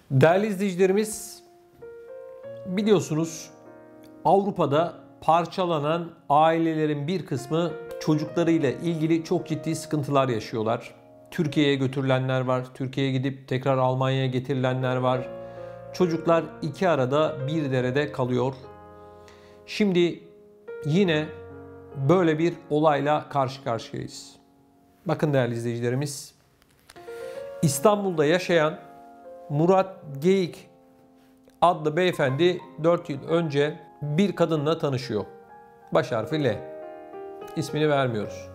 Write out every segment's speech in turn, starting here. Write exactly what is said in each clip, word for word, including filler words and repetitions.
Değerli izleyicilerimiz, biliyorsunuz Avrupa'da parçalanan ailelerin bir kısmı çocuklarıyla ilgili çok ciddi sıkıntılar yaşıyorlar. Türkiye'ye götürülenler var, Türkiye'ye gidip tekrar Almanya'ya getirilenler var. Çocuklar iki arada bir derede kalıyor. Şimdi yine böyle bir olayla karşı karşıyayız. Bakın değerli izleyicilerimiz, İstanbul'da yaşayan Murat Geyik adlı beyefendi dört yıl önce bir kadınla tanışıyor. Baş harfi L. İsmini vermiyoruz.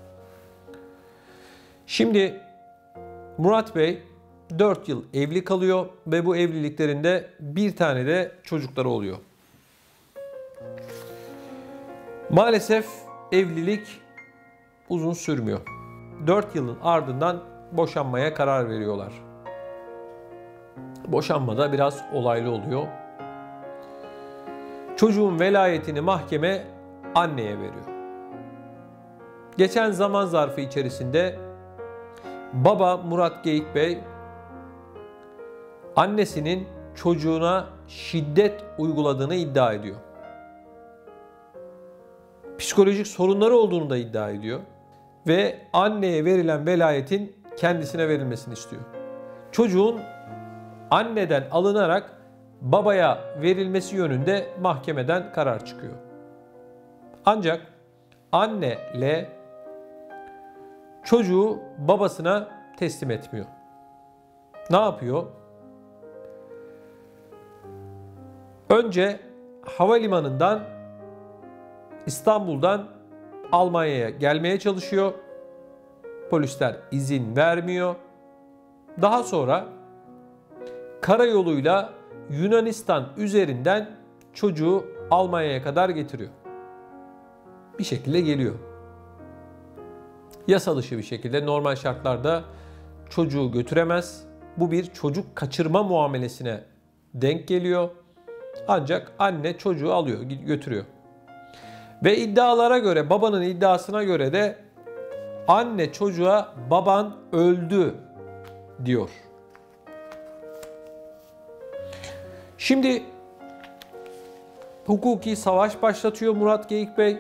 Şimdi Murat Bey dört yıl evli kalıyor ve bu evliliklerinde bir tane de çocukları oluyor. Maalesef evlilik uzun sürmüyor. dört yılın ardından boşanmaya karar veriyorlar. Boşanma da biraz olaylı oluyor. Çocuğun velayetini mahkeme anneye veriyor. Geçen zaman zarfı içerisinde baba Murat Geyik Bey annesinin çocuğuna şiddet uyguladığını iddia ediyor. Psikolojik sorunları olduğunu da iddia ediyor. Ve anneye verilen velayetin kendisine verilmesini istiyor. Çocuğun anneden alınarak babaya verilmesi yönünde mahkemeden karar çıkıyor. Ancak anne L çocuğu babasına teslim etmiyor. Ne yapıyor? Önce havalimanından İstanbul'dan Almanya'ya gelmeye çalışıyor. Polisler izin vermiyor. Daha sonra karayoluyla Yunanistan üzerinden çocuğu Almanya'ya kadar getiriyor. Bir şekilde geliyor. Yasa dışı bir şekilde normal şartlarda çocuğu götüremez. Bu bir çocuk kaçırma muamelesine denk geliyor. Ancak anne çocuğu alıyor, götürüyor. Ve iddialara göre, babanın iddiasına göre de anne çocuğa baban öldü diyor. Şimdi hukuki savaş başlatıyor Murat Geyik Bey.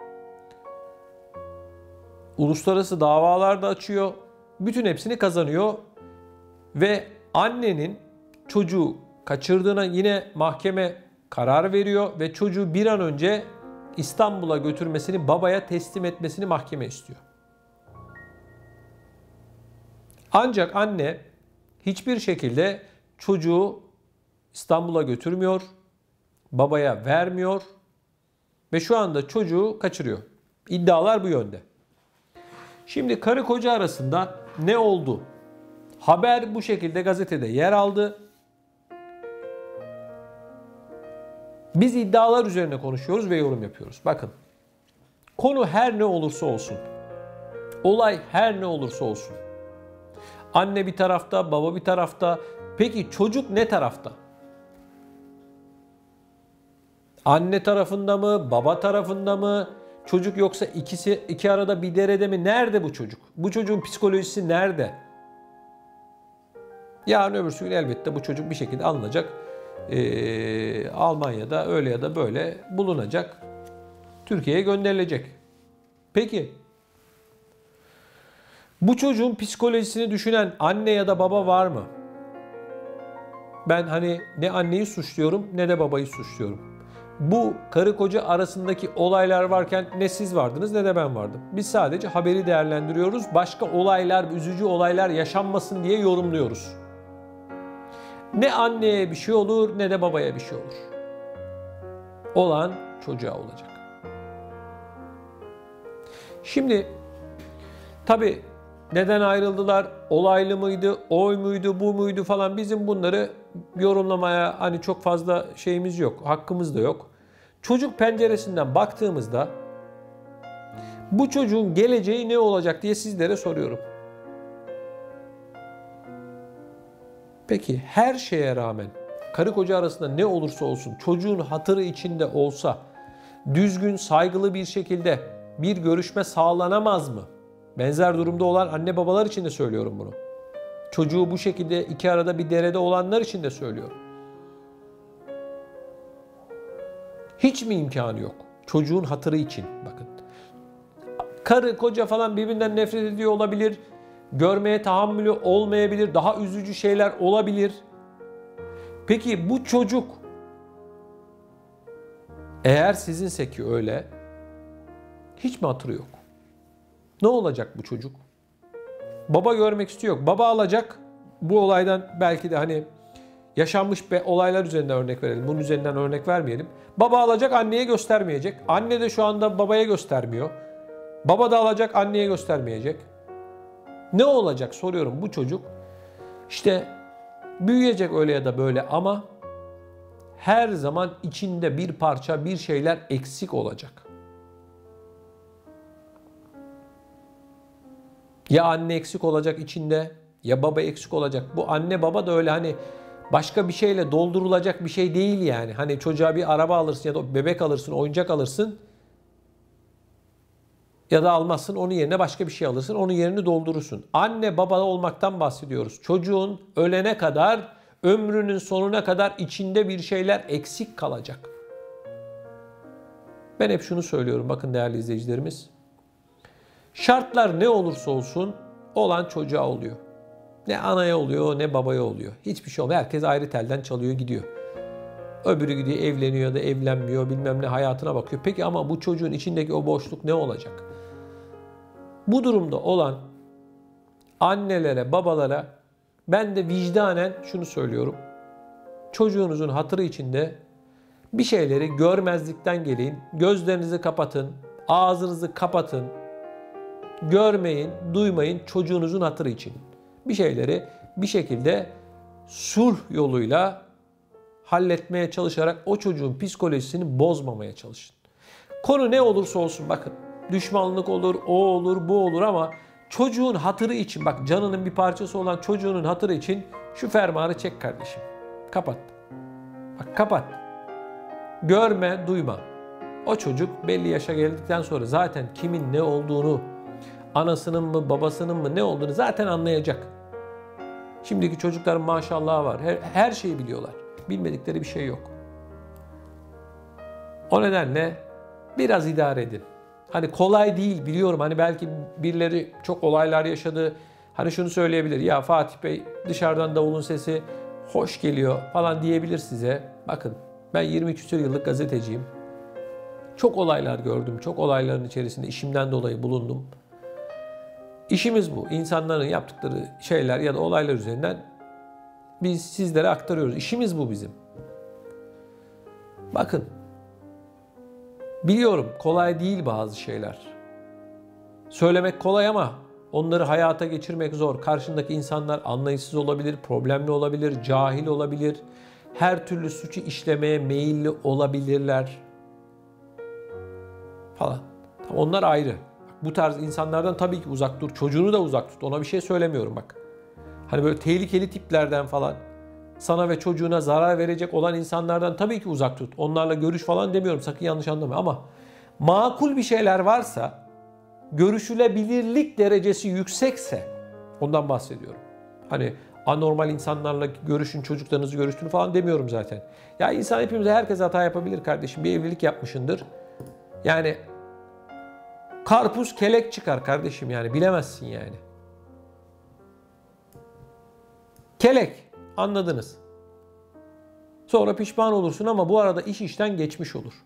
Uluslararası davalar da açıyor. Bütün hepsini kazanıyor. Ve annenin çocuğu kaçırdığına yine mahkeme karar veriyor ve çocuğu bir an önce İstanbul'a götürmesini, babaya teslim etmesini mahkeme istiyor. Ancak anne hiçbir şekilde çocuğu İstanbul'a götürmüyor, babaya vermiyor ve şu anda çocuğu kaçırıyor. İddialar bu yönde. Şimdi karı koca arasında ne oldu? Haber bu şekilde gazetede yer aldı. Biz iddialar üzerine konuşuyoruz ve yorum yapıyoruz. Bakın, konu her ne olursa olsun, olay her ne olursa olsun, anne bir tarafta, baba bir tarafta, peki çocuk ne tarafta? Anne tarafında mı, baba tarafında mı? Çocuk yoksa ikisi iki arada bir derede mi? Nerede bu çocuk? Bu çocuğun psikolojisi nerede? Yarın öbürsü gün elbette bu çocuk bir şekilde alınacak. Ee, Almanya'da öyle ya da böyle bulunacak. Türkiye'ye gönderilecek. Peki bu çocuğun psikolojisini düşünen anne ya da baba var mı? Ben hani ne anneyi suçluyorum ne de babayı suçluyorum. Bu karı koca arasındaki olaylar varken ne siz vardınız ne de ben vardım. Biz sadece haberi değerlendiriyoruz. Başka olaylar, üzücü olaylar yaşanmasın diye yorumluyoruz. Ne anneye bir şey olur ne de babaya bir şey olur. Olan çocuğa olacak. Şimdi tabii neden ayrıldılar? Olaylı mıydı? Oy muydu? Bu muydu falan? Bizim bunları yorumlamaya hani çok fazla şeyimiz yok. Hakkımız da yok. Çocuk penceresinden baktığımızda bu çocuğun geleceği ne olacak diye sizlere soruyorum. Peki her şeye rağmen karı koca arasında ne olursa olsun çocuğun hatırı içinde olsa düzgün, saygılı bir şekilde bir görüşme sağlanamaz mı? Benzer durumda olan anne babalar için de söylüyorum bunu. Çocuğu bu şekilde iki arada bir derede olanlar için de söylüyorum. Hiç mi imkanı yok? Çocuğun hatırı için bakın. Karı, koca falan birbirinden nefret ediyor olabilir. Görmeye tahammülü olmayabilir. Daha üzücü şeyler olabilir. Peki bu çocuk eğer sizinse ki öyle, hiç mi hatırı yok? Ne olacak bu çocuk? Baba görmek istiyor. Baba alacak. Bu olaydan belki de hani yaşanmış be olaylar üzerinden örnek verelim. Bunun üzerinden örnek vermeyelim. Baba alacak, anneye göstermeyecek. Anne de şu anda babaya göstermiyor. Baba da alacak, anneye göstermeyecek. Ne olacak soruyorum bu çocuk. İşte büyüyecek öyle ya da böyle ama her zaman içinde bir parça, bir şeyler eksik olacak. Ya anne eksik olacak içinde, ya baba eksik olacak. Bu anne baba da öyle hani başka bir şeyle doldurulacak bir şey değil yani. Hani çocuğa bir araba alırsın ya da bebek alırsın, oyuncak alırsın. Ya da almazsın, onun yerine başka bir şey alırsın, onun yerini doldurursun. Anne baba olmaktan bahsediyoruz. Çocuğun ölene kadar, ömrünün sonuna kadar içinde bir şeyler eksik kalacak. Ben hep şunu söylüyorum bakın değerli izleyicilerimiz. Şartlar ne olursa olsun olan çocuğa oluyor. Ne anaya oluyor ne babaya oluyor. Hiçbir şey olmuyor. Herkes ayrı telden çalıyor gidiyor. Öbürü gidiyor evleniyor da evlenmiyor bilmem ne hayatına bakıyor. Peki ama bu çocuğun içindeki o boşluk ne olacak? Bu durumda olan annelere, babalara ben de vicdanen şunu söylüyorum. Çocuğunuzun hatırı içinde bir şeyleri görmezlikten gelin. Gözlerinizi kapatın, ağzınızı kapatın. Görmeyin, duymayın çocuğunuzun hatırı için. Bir şeyleri bir şekilde sulh yoluyla halletmeye çalışarak o çocuğun psikolojisini bozmamaya çalışın. Konu ne olursa olsun bakın. Düşmanlık olur, o olur, bu olur ama çocuğun hatırı için bak canının bir parçası olan çocuğunun hatırı için şu fermuarı çek kardeşim. Kapat. Bak kapat. Görme, duyma. O çocuk belli yaşa geldikten sonra zaten kimin ne olduğunu, anasının mı, babasının mı ne olduğunu zaten anlayacak. Şimdiki çocukların maşallahı var. Her, her şeyi biliyorlar. Bilmedikleri bir şey yok. O nedenle biraz idare edin. Hani kolay değil biliyorum. Hani belki birileri çok olaylar yaşadı. Hani şunu söyleyebilir. Ya Fatih Bey dışarıdan davulun sesi hoş geliyor falan diyebilir size. Bakın ben yirmi küsur yıllık gazeteciyim. Çok olaylar gördüm. Çok olayların içerisinde işimden dolayı bulundum. İşimiz bu. İnsanların yaptıkları şeyler ya da olaylar üzerinden biz sizlere aktarıyoruz. İşimiz bu bizim. Bakın. Biliyorum kolay değil bazı şeyler. Söylemek kolay ama onları hayata geçirmek zor. Karşındaki insanlar anlayışsız olabilir, problemli olabilir, cahil olabilir. Her türlü suçu işlemeye meyilli olabilirler. Falan. Onlar ayrı. Bu tarz insanlardan tabii ki uzak dur. Çocuğunu da uzak tut. Ona bir şey söylemiyorum bak. Hani böyle tehlikeli tiplerden falan sana ve çocuğuna zarar verecek olan insanlardan tabii ki uzak tut. Onlarla görüş falan demiyorum. Sakın yanlış anlama. Ama makul bir şeyler varsa, görüşülebilirlik derecesi yüksekse ondan bahsediyorum. Hani anormal insanlarla görüşün, çocuklarınızı görüştüğünü falan demiyorum zaten. Ya insan hepimiz herkes hata yapabilir kardeşim. Bir evlilik yapmışındır. Yani karpuz kelek çıkar kardeşim yani bilemezsin yani. Kelek anladınız. Sonra pişman olursun ama bu arada iş işten geçmiş olur.